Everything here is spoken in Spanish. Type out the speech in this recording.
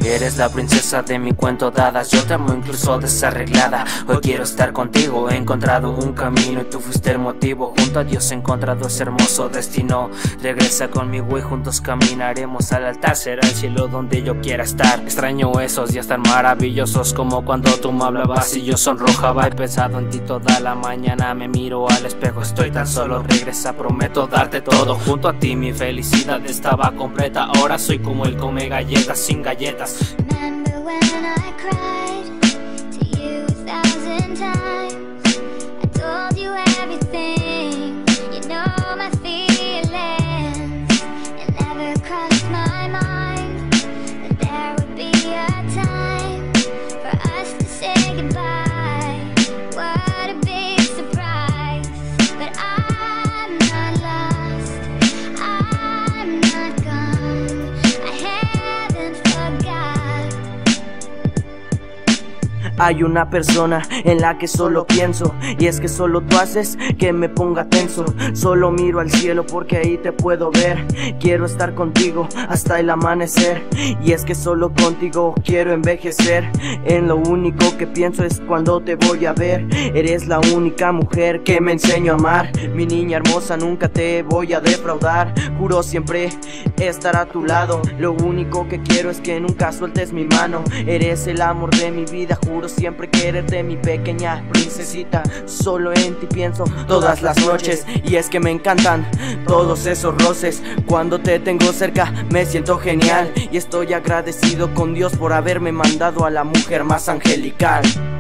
Eres la princesa de mi cuento de hadas, yo te amo incluso desarreglada. Hoy quiero estar contigo, he encontrado un camino y tú fuiste el motivo. Junto a Dios he encontrado ese hermoso destino. Regresa conmigo y juntos caminaremos al altar, será el cielo donde yo quiera estar. Extraño esos días tan maravillosos como cuando tú me hablabas y yo sonrojaba. He pensado en ti toda la mañana, me miro al espejo, estoy tan solo. Regresa, prometo darte todo. Junto a ti mi felicidad estaba completa, ahora soy como el come galletas sin galletas. Remember when I cried to you 1,000 times? I told you everything, you know my feelings. It never crossed my mind that there would be a time for us to say goodbye. What a big surprise, but I'm not lost, I'm not gone, I haven't forgot. Hay una persona en la que solo pienso, y es que solo tú haces que me ponga tenso. Solo miro al cielo porque ahí te puedo ver. Quiero estar contigo hasta el amanecer, y es que solo contigo quiero envejecer. En lo único que pienso es cuando te voy a ver. Eres la única mujer que me enseño a amar. Mi niña hermosa, nunca te voy a defraudar. Juro siempre estar a tu lado. Lo único que quiero es que nunca sueltes mi mano. Eres el amor de mi vida, juro siempre quererte, mi pequeña princesita. Solo en ti pienso todas las noches, y es que me encantan todos esos roces. Cuando te tengo cerca me siento genial, y estoy agradecido con Dios por haberme mandado a la mujer más angelical.